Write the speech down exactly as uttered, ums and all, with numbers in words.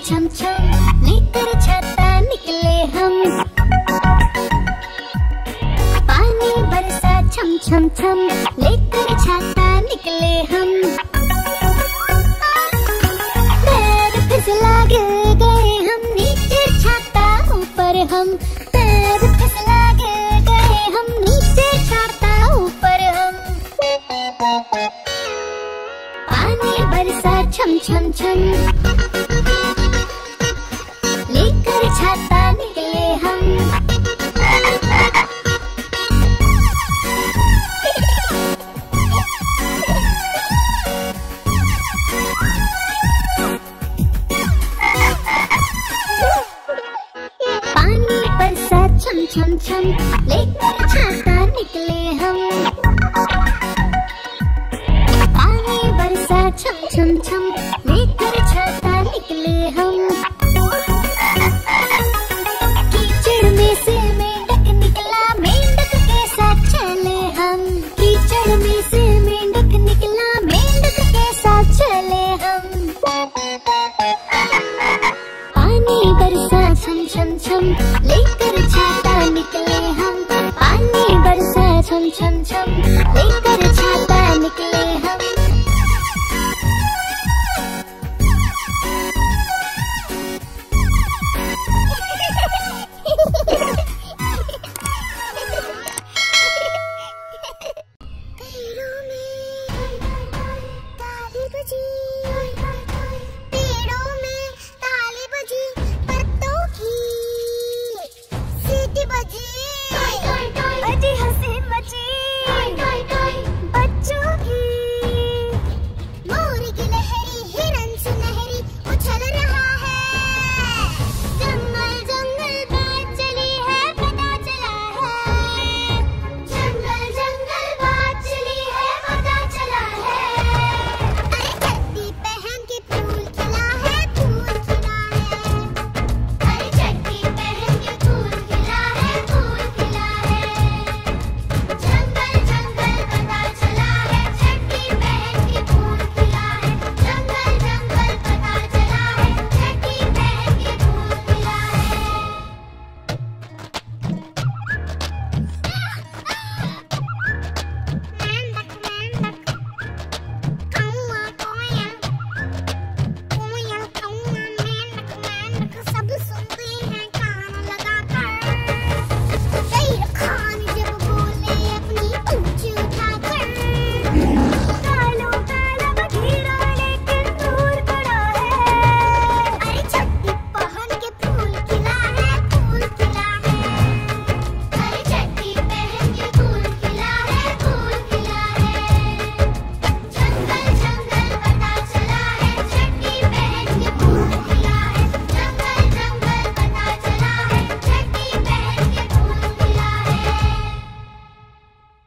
छम छम लेकर छाता निकले हम। पानी बरसा छम छम छम लेकर छाता निकले हम। पैर फिसला गिर गए हम नीचे छाता ऊपर हम। पैर फिसला गिर गए हम नीचे छाता ऊपर हम। पानी बरसा छम छम छम लेकर छाता निकले हम। पानी बरसा छम छम छम लेकर छाता निकले हम। पानी बरसा छम छम छम लेकर छाता निकले हम। कीचड़ में से मेंढक निकला मेंढक के साथ चले हम। कीचड़ में से मेंढक निकला मेंढक के साथ चले हम। पानी बरसा छम छम छम लेकर छाता निकले हम। पानी बरसा छम छम छम लेकर छाता निकले हम। पेड़ों में ताली बजी, पेड़ों में ताली बजी, पत्तों की सीटी बजी, अजी हंसी मची बच्चों की। मोर की लहरी हिरन सुनहरी उछल रहा है। जंगल जंगल बात चली है पता चला है। जंगल जंगल बात चली है पता चला है। अरे चड्डी पहन के फूल खिला है फूल खिला है। अरे चड्डी पहन के फूल खिला है फूल खिला है। जंगल जंगल पता चला है चड्डी पहन के फूल खिला है। जंगल जंगल पता चला है चड्डी पहन के फूल खिला है। मेंढक मेंढक कौआ कोयल, कोयल कौआ मेंढक मेंढक सब सुनते हैं कान लगाकर। शेर खान जब बोले अपनी पूंछ उठाकर।